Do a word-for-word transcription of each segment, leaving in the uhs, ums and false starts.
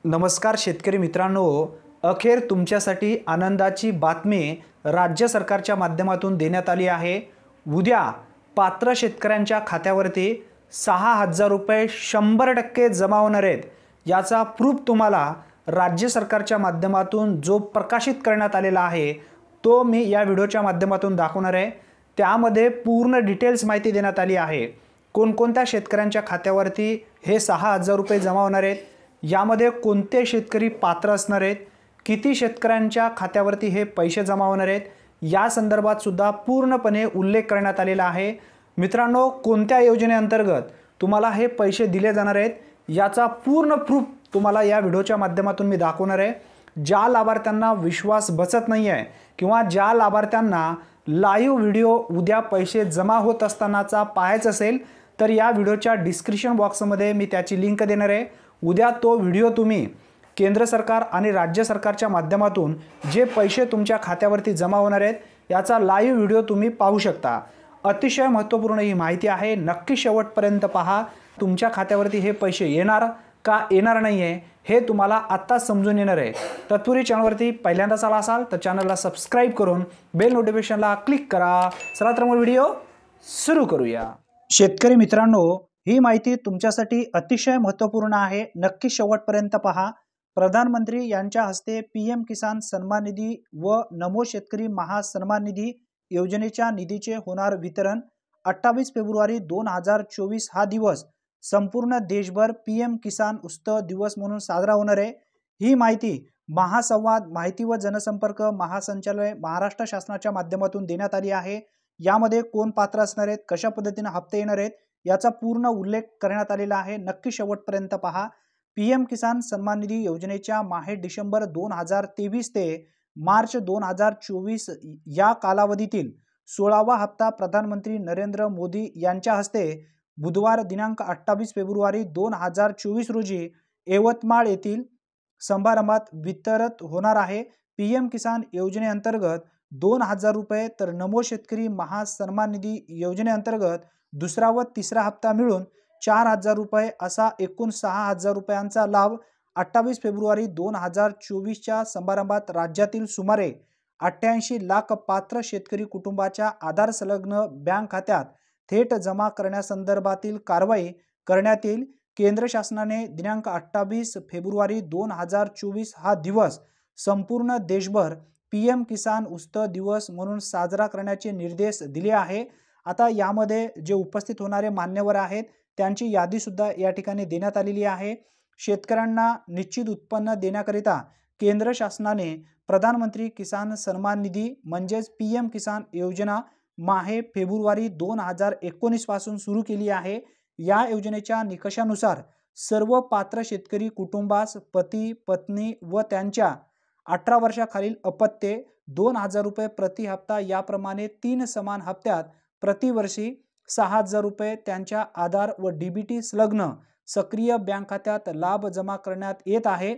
नमस्कार शेतकरी मित्रांनो, अखेर तुमच्यासाठी आनंदाची बातमी राज्य सरकारच्या माध्यमातून देण्यात आली आहे। उद्या पात्र शेतकऱ्यांच्या खात्यावरती सहा हजार रुपये शंभर टक्के जमा होणार आहेत। याचा प्रूफ तुम्हाला राज्य सरकारच्या माध्यमातून जो प्रकाशित करण्यात आलेला आहे तो मी या व्हिडिओच्या माध्यमातून दाखवणार आहे। त्यामध्ये पूर्ण डिटेल्स माहिती देण्यात आली आहे। कोणकोणत्या शेतकऱ्यांच्या खात्यावरती हे सहा हजार रुपये जमा होणार आहेत, यामध्ये कोणते शेतकरी पात्र असणार आहेत, किती शेतकऱ्यांच्या खात्यावरती हे पैसे जमा होणार आहेत, या संदर्भात सुद्धा पूर्णपणे उल्लेख करण्यात आलेला आहे। मित्रांनो, कोणत्या योजनेअंतर्गत तुम्हाला हे पैसे दिले जाणार आहेत याचा पूर्ण प्रूफ तुम्हाला या व्हिडिओच्या माध्यमातून मी दाखवणार आहे। ज्या लाभार्थ्यांना विश्वास बसत नाही आहे किंवा ज्या लाभार्थ्यांना लाईव्ह व्हिडिओ उद्या पैसे जमा होत असतानाचा पाहायचा असेल तर या व्हिडिओच्या डिस्क्रिप्शन बॉक्समध्ये मी त्याची लिंक देणार आहे। उद्या तो व्हिडिओ तुम्ही केंद्र सरकार आणि राज्य सरकारच्या माध्यमातून जे पैसे तुमच्या खात्यावरती जमा होणार आहेत याचा लाईव्ह व्हिडिओ तुम्ही पाहू शकता। अतिशय महत्त्वपूर्ण ही माहिती आहे, नक्की शेवटपर्यंत पहा। तुमच्या खात्यावरती हे पैसे येणार का येणार नाही आहे हे तुम्हाला आता समजून येणार आहे। तत्पूर्वी चॅनलवरती पहिल्यांदाच आला असाल तर चॅनलला सबस्क्राइब करून बेल नोटिफिकेशनला क्लिक करा। चला तर मग व्हिडिओ सुरू करूया। शेतकरी मित्रांनो, ही माहिती तुमच्यासाठी अतिशय महत्त्वपूर्ण आहे, नक्की शेवटपर्यंत पहा। प्रधानमंत्री यांच्या हस्ते पीएम किसान सन्मान निधी व नमो शेतकरी महासन्मान निधी योजनेच्या निधीचे होणार वितरण। अठ्ठावीस फेब्रुवारी दोन हजार चोवीस हा दिवस संपूर्ण देशभर पीएम किसान उत्सव दिवस म्हणून साजरा होणार आहे। ही माहिती महासंवाद माहिती व जनसंपर्क महासंचालनालय महाराष्ट्र शासनाच्या माध्यमातून देण्यात आली आहे। यामध्ये कोण पात्र असणार आहेत, कशा पद्धतीने हप्ते येणार आहेत याचा पूर्ण उल्लेख करण्यात आलेला आहे, नक्की शेवटपर्यंत पहा। पीएम किसान सन्मान निधी योजनेच्या माहे डिसेंबर दोन हजार तेवीस ते मार्च दोन हजार चोवीस या कालावधीतील सोळावा हप्ता प्रधानमंत्री नरेंद्र मोदी यांच्या हस्ते बुधवार दिनांक अठ्ठावीस फेब्रुवारी दोन हजार चोवीस रोजी यवतमाळ येथील समारंभात वितरित होणार आहे। पीएम किसान योजनेअंतर्गत दोन हजार रुपये तर नमो शेतकरी महासन्मान निधी योजनेअंतर्गत दुसरा व तिसरा हप्ता मिळून चार हजार रुपये असा एकूण सहा हजार रुपयांचा लाभ अठ्ठावीस फेब्रुवारी दोन हजार चोवीसच्या समारंभात राज्यातील सुमारे अठ्ठ्याऐंशी लाख पात्र शेतकरी कुटुंबाच्या आधार संलग्न बँक खात्यात थेट जमा करण्यासंदर्भातील कारवाई करण्यात येईल। केंद्र शासनाने दिनांक अठ्ठावीस फेब्रुवारी दोन हजार चोवीस हा दिवस संपूर्ण देशभर पीएम किसान उत्सव दिवस म्हणून साजरा करण्याचे निर्देश दिले आहे। आता यामध्ये जे उपस्थित होणारे मान्यवर आहेत त्यांची यादी सुद्धा या ठिकाणी देण्यात आलेली आहे। शेतकऱ्यांना निश्चित उत्पन्न देण्याकरिता केंद्र शासनाने प्रधानमंत्री किसान सन्मान निधी म्हणजेच पीएम किसान योजना माहे फेब्रुवारी दोन हजार एकोणीस पासून सुरू केली आहे। या योजनेच्या निकषानुसार सर्व पात्र शेतकरी कुटुंबास पती पत्नी व त्यांच्या अठरा वर्षाखालील अपत्ये दोन हजार रुपये प्रति हप्ता याप्रमाणे तीन समान हप्त्यात प्रतिवर्षी सहा हजार रुपये त्यांच्या आधार व डीबीटी संलग्न सक्रिय बँक खात्यात लाभ जमा करण्यात येत आहे।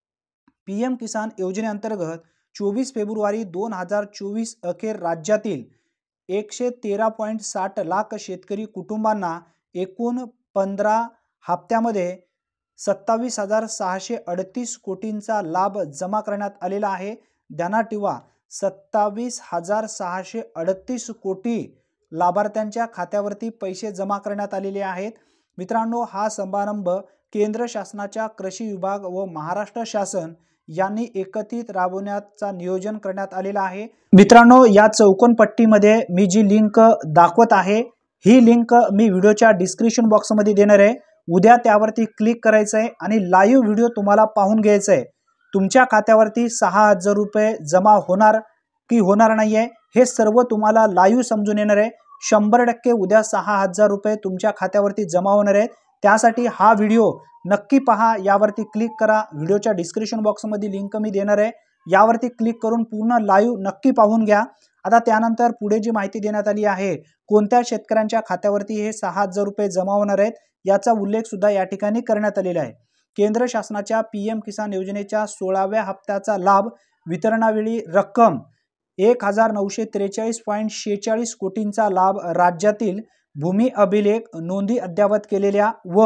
पीएम किसान योजनेअंतर्गत चोवीस फेब्रुवारी दोन हजार चोवीस अखेर राज्यातील एकशे तेरा पॉईंट साठ लाख शेतकरी कुटुंबांना एकूण पंधरा हप्त्यामध्ये सत्तावीस हजार सहाशे अडतीस कोटींचा लाभ जमा करण्यात आलेला आहे। ध्यानात ठेवा, सत्तावीस हजार सहाशे अडतीस कोटी लाभार्थ्यांच्या खात्यावरती पैसे जमा करण्यात आलेले आहेत। मित्रांनो, हा समारंभ केंद्र शासनाच्या कृषी विभाग व महाराष्ट्र शासन यांनी एकत्रित राबवण्याचा नियोजन करण्यात आलेला आहे। मित्रांनो, या चौकोनपट्टीमध्ये मी जी लिंक दाखवत आहे ही लिंक मी व्हिडिओच्या डिस्क्रिप्शन बॉक्समध्ये देणार आहे। उद्या त्यावरती क्लिक करायचं आहे आणि लाईव्ह व्हिडिओ तुम्हाला पाहून घ्यायचा आहे। तुमच्या खात्यावरती सहा हजार रुपये जमा होणार की होणार नाही आहे हे सर्व तुम्हाला लाईव्ह समजून येणार आहे। शंभर टक्के उद्या सहा हजार रुपये तुमच्या खात्यावरती जमा होणार आहेत। त्यासाठी हा व्हिडिओ नक्की पहा, यावरती क्लिक करा। व्हिडिओच्या डिस्क्रिप्शन बॉक्समध्ये लिंक मी देणार आहे, यावरती क्लिक करून पूर्ण लाईव्ह नक्की पाहून घ्या। आता त्यानंतर पुढे जी माहिती देण्यात आली आहे, कोणत्या शेतकऱ्यांच्या खात्यावरती हे सहा हजार रुपये जमा होणार आहेत याचा उल्लेख सुद्धा या ठिकाणी करण्यात आलेला आहे। केंद्र शासनाच्या पीएम किसान योजनेच्या सोळाव्या हप्त्याचा लाभ वितरणावेळी रक्कम एक हजार नऊशे त्रेचाळीस पॉईंट शेहेचाळीस कोटींचा लाभ राज्यातील भूमी अभिलेख नोंदी अद्ययावत केलेल्या व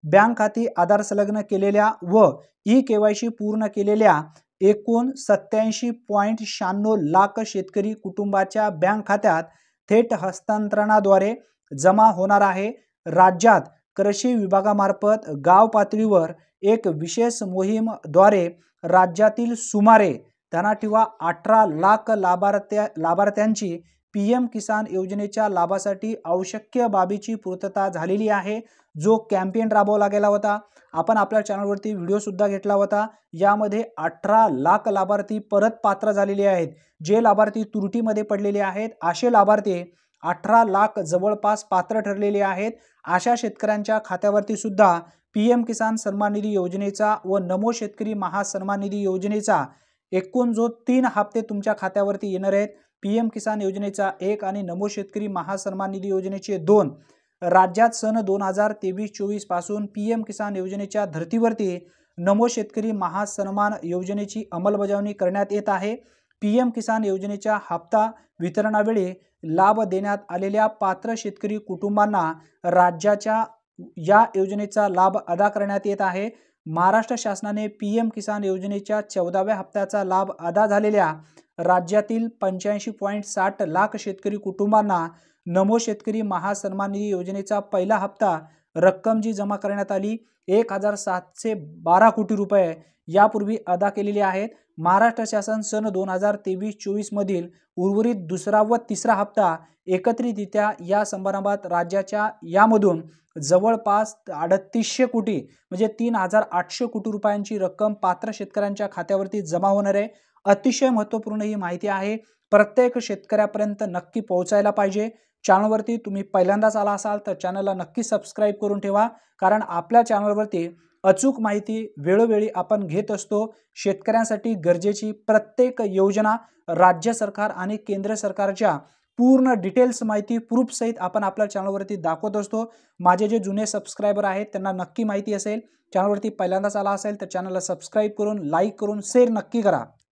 बँक खाती आधार संलग्न केलेल्या व ई केवायसी पूर्ण केलेल्या एकूण सत्याऐंशी पॉईंट शहाण्णव लाख शेतकरी कुटुंबाच्या बँक खात्यात थेट हस्तांतरणाद्वारे जमा होणार आहे। राज्यात कृषी विभागामार्फत गाव पातळीवर एक विशेष मोहीम द्वारे राज्यातील सुमारे त्यांना ठेवा अठरा लाख लाभार्थ्या लाभार्थ्यांची पी एम किसान योजनेच्या लाभासाठी आवश्यक बाबीची पूर्तता झालेली आहे। जो कॅम्पेन राबवला गेला होता, आपण आपल्या चॅनलवरती व्हिडिओ सुद्धा घेतला होता। यामध्ये अठरा लाख लाभार्थी परत पात्र झालेले आहेत। जे लाभार्थी त्रुटीमध्ये पडलेले आहेत असे लाभार्थी अठरा लाख जवळपास पात्र ठरलेले आहेत। अशा शेतकऱ्यांच्या खात्यावरती सुद्धा पी एम किसान सन्मान निधी योजनेचा व नमो शेतकरी महासन्मान निधी योजनेचा एकूण जो तीन हप्ते तुमच्या खात्यावरती येणार आहेत, पी एम किसान योजनेचा एक आणि नमो शेतकरी महासन्मान निधी योजनेचे दोन, राज्यात सन दोन हजार तेवीस चोवीस पासून पी एम किसान योजनेच्या धर्तीवरती नमो शेतकरी महासन्मान योजनेची अंमलबजावणी करण्यात येत आहे। पी एम किसान योजनेच्या हप्ता वितरणावेळी लाभ देण्यात आलेल्या पात्र शेतकरी कुटुंबांना राज्याच्या या योजनेचा लाभ अदा करण्यात येत आहे। महाराष्ट्र शासनाने पी एम किसान योजनेच्या चौदाव्या हप्त्याचा लाभ अदा झालेल्या राज्यातील पंच्याऐंशी पॉईंट साठ लाख शेतकरी कुटुंबांना नमो शेतकरी महासन्मान निधी योजनेचा पहिला हप्ता रक्कम जी जमा करण्यात आली एक हजार सातशे बारा कोटी रुपये यापूर्वी अदा केलेले आहेत। महाराष्ट्र शासन सन दोन हजार तेवीस चोवीस मधील उर्वरित दुसरा व तिसरा हप्ता एकत्रितरित्या या समारंभात राज्याच्या यामधून जवळपास अडतीसशे कोटी म्हणजे तीन हजार आठशे कोटी रुपयांची रक्कम पात्र शेतकऱ्यांच्या खात्यावरती जमा होणार आहे। अतिशय महत्त्वपूर्ण ही माहिती आहे, प्रत्येक शेतकऱ्यापर्यंत नक्की पोहोचायला पाहिजे। चॅनलवरती तुम्ही पहिल्यांदाच आला असाल तर चॅनलला नक्की सबस्क्राईब करून ठेवा, कारण आपल्या चॅनलवरती अचूक माहिती वेळोवेळी आपण घेत असतो। शेतकऱ्यांसाठी गरजेची प्रत्येक योजना राज्य सरकार आणि केंद्र सरकारच्या पूर्ण डिटेल्स माहिती प्रूफ सहित आपण आपल्या चॅनलवरती दाखवत असतो। माझे जे जुने सबस्क्रायबर आहेत त्यांना नक्की माहिती असेल। चॅनलवरती पहिल्यांदाच आला असेल तर चॅनलला सबस्क्राईब करून लाईक करून शेअर नक्की करा।